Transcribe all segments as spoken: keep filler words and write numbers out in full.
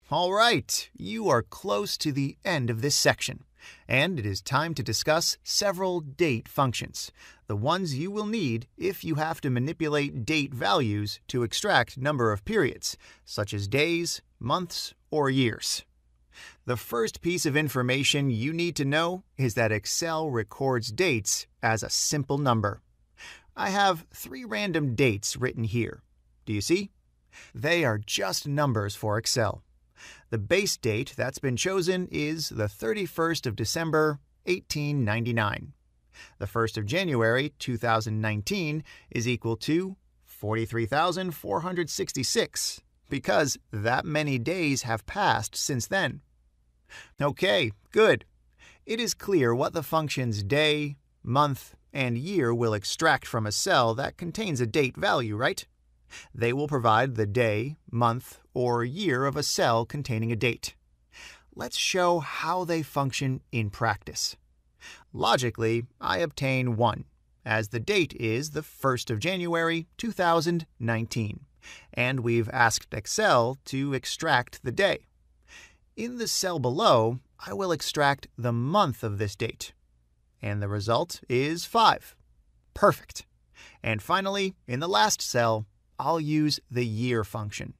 All right, you are close to the end of this section, and it is time to discuss several date functions, the ones you will need if you have to manipulate date values to extract number of periods, such as days, months, or years. The first piece of information you need to know is that Excel records dates as a simple number. I have three random dates written here. Do you see? They are just numbers for Excel. The base date that's been chosen is the thirty-first of December, eighteen ninety-nine. The first of January, two thousand nineteen is equal to forty-three thousand four hundred sixty-six, because that many days have passed since then. Okay, good. It is clear what the functions day, month, and year will extract from a cell that contains a date value, right? They will provide the day, month, or year of a cell containing a date. Let's show how they function in practice. Logically, I obtain one, as the date is the first of January, two thousand nineteen, and we've asked Excel to extract the day. In the cell below, I will extract the month of this date, and the result is five. Perfect. And finally, in the last cell, I'll use the year function.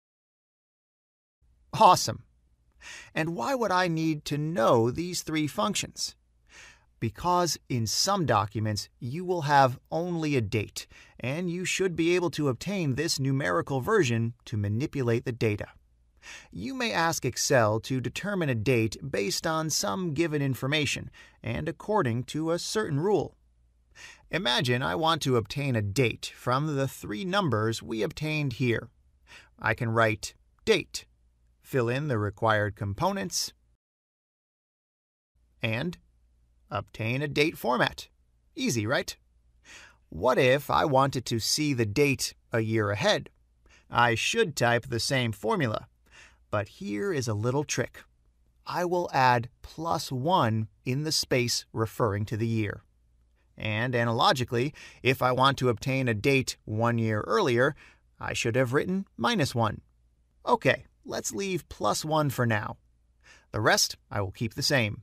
Awesome. And why would I need to know these three functions? Because in some documents, you will have only a date, and you should be able to obtain this numerical version to manipulate the data. You may ask Excel to determine a date based on some given information and according to a certain rule. Imagine I want to obtain a date from the three numbers we obtained here. I can write date, fill in the required components, and obtain a date format. Easy, right? What if I wanted to see the date a year ahead? I should type the same formula, but here is a little trick. I will add plus one in the space referring to the year. And analogically, if I want to obtain a date one year earlier, I should have written minus one. Okay, let's leave plus one for now. The rest I will keep the same.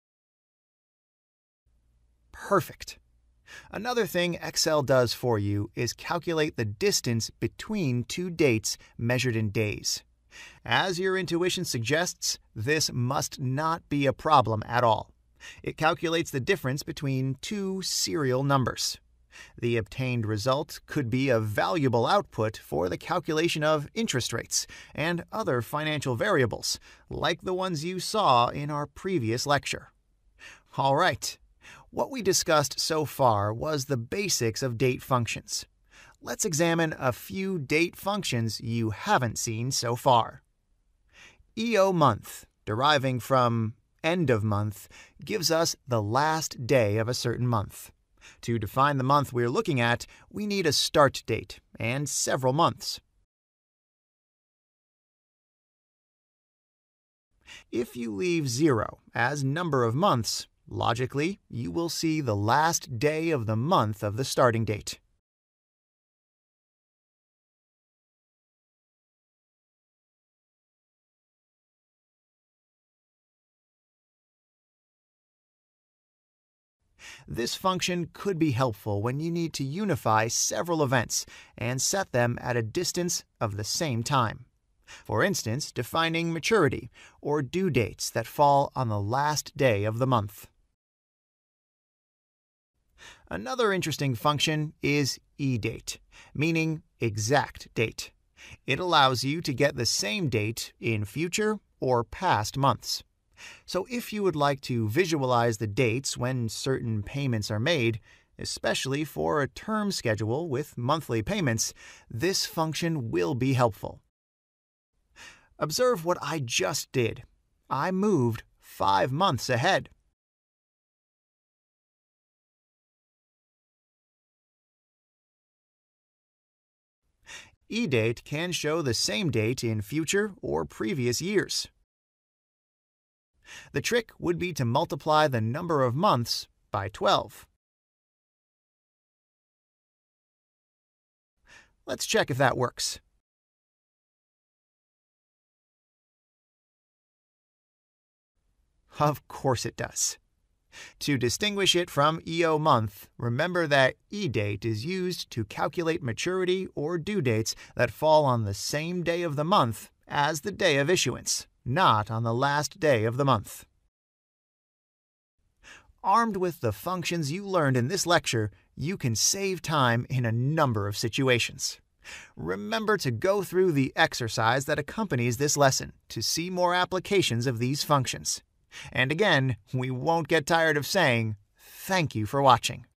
Perfect. Another thing Excel does for you is calculate the distance between two dates measured in days. As your intuition suggests, this must not be a problem at all. It calculates the difference between two serial numbers. The obtained result could be a valuable output for the calculation of interest rates and other financial variables, like the ones you saw in our previous lecture. All right, what we discussed so far was the basics of date functions. Let's examine a few date functions you haven't seen so far. E O month, deriving from end of month, gives us the last day of a certain month. To define the month we're looking at, we need a start date and several months. If you leave zero as number of months, logically, you will see the last day of the month of the starting date. This function could be helpful when you need to unify several events and set them at a distance of the same time. For instance, defining maturity or due dates that fall on the last day of the month. Another interesting function is eDate, meaning exact date. It allows you to get the same date in future or past months. So if you would like to visualize the dates when certain payments are made, especially for a term schedule with monthly payments, this function will be helpful. Observe what I just did. I moved five months ahead. eDate can show the same date in future or previous years. The trick would be to multiply the number of months by twelve. Let's check if that works. Of course it does. To distinguish it from E O month, remember that E-date is used to calculate maturity or due dates that fall on the same day of the month as the day of issuance, not on the last day of the month. Armed with the functions you learned in this lecture, you can save time in a number of situations. Remember to go through the exercise that accompanies this lesson to see more applications of these functions. And again, we won't get tired of saying, thank you for watching.